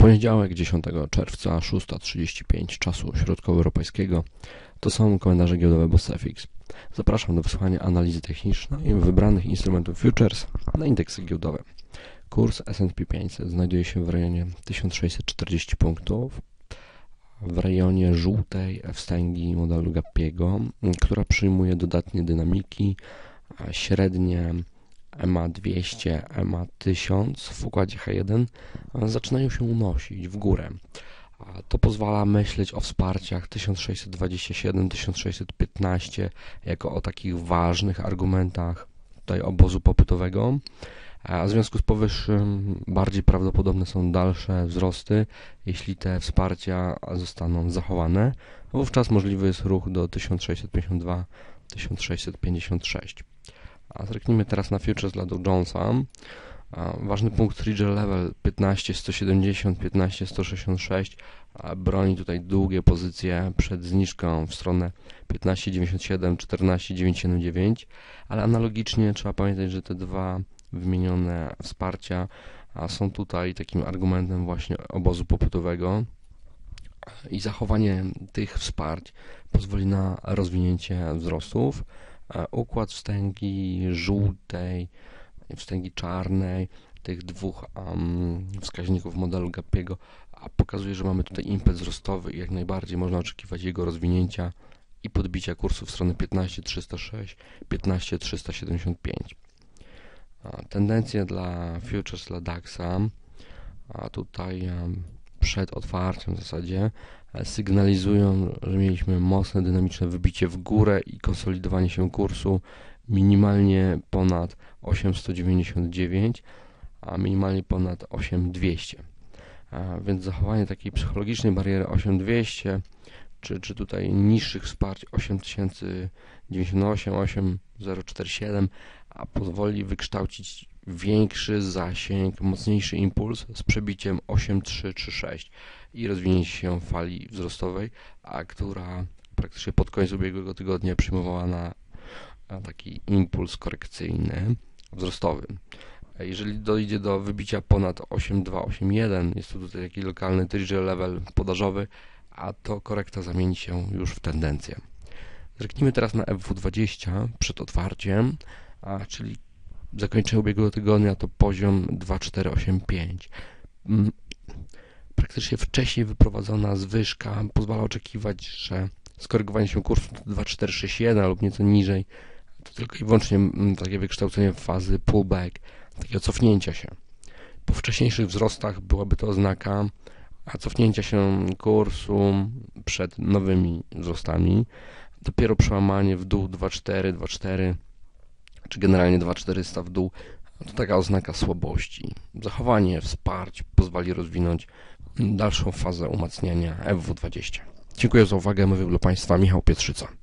Poniedziałek 10 czerwca 6:35 czasu środkowoeuropejskiego to są komentarze giełdowe BOSEFIX. Zapraszam do wysłuchania analizy technicznej wybranych instrumentów futures na indeksy giełdowe. Kurs S&P 500 znajduje się w rejonie 1640 punktów, w rejonie żółtej wstęgi modelu Gappiego, która przyjmuje dodatnie dynamiki, średnie EMA 200, EMA 1000 w układzie H1 zaczynają się unosić w górę. To pozwala myśleć o wsparciach 1627, 1615 jako o takich ważnych argumentach tutaj obozu popytowego. A w związku z powyższym bardziej prawdopodobne są dalsze wzrosty, jeśli te wsparcia zostaną zachowane. Wówczas możliwy jest ruch do 1652, 1656. A zerknijmy teraz na futures dla Dow Jonesa. Ważny punkt trigger level 15170, 15166 broni tutaj długie pozycje przed zniżką w stronę 1597, 14979, ale analogicznie trzeba pamiętać, że te dwa wymienione wsparcia są tutaj takim argumentem właśnie obozu popytowego i zachowanie tych wsparć pozwoli na rozwinięcie wzrostów. Układ wstęgi żółtej, wstęgi czarnej, tych dwóch wskaźników modelu Gappiego pokazuje, że mamy tutaj impet wzrostowy i jak najbardziej można oczekiwać jego rozwinięcia i podbicia kursu w stronę 15306, 15375. Tendencje dla futures, dla DAX-a, tutaj przed otwarciem w zasadzie sygnalizują, że mieliśmy mocne dynamiczne wybicie w górę i konsolidowanie się kursu minimalnie ponad 899, a minimalnie ponad 8200. Więc zachowanie takiej psychologicznej bariery 8200 czy tutaj niższych wsparć 8098, 8047 pozwoli wykształcić większy zasięg, mocniejszy impuls z przebiciem 8336 i rozwinięcie się fali wzrostowej, która praktycznie pod koniec ubiegłego tygodnia przyjmowała na taki impuls korekcyjny wzrostowy. Jeżeli dojdzie do wybicia ponad 8281, jest to tutaj taki lokalny trigger level podażowy, a to korekta zamieni się już w tendencję. Zerknijmy teraz na FW20 przed otwarciem, czyli zakończenie ubiegłego tygodnia to poziom 2485. Praktycznie wcześniej wyprowadzona zwyżka pozwala oczekiwać, że skorygowanie się kursu do 2461 lub nieco niżej to tylko i wyłącznie takie wykształcenie fazy pullback, takiego cofnięcia się. Po wcześniejszych wzrostach byłaby to oznaka cofnięcia się kursu przed nowymi wzrostami. Dopiero przełamanie w dół 2,4 czy generalnie 2,400 w dół to taka oznaka słabości. Zachowanie wsparć pozwoli rozwinąć dalszą fazę umacniania FW20. Dziękuję za uwagę. Mówił dla Państwa Michał Pietrzyca.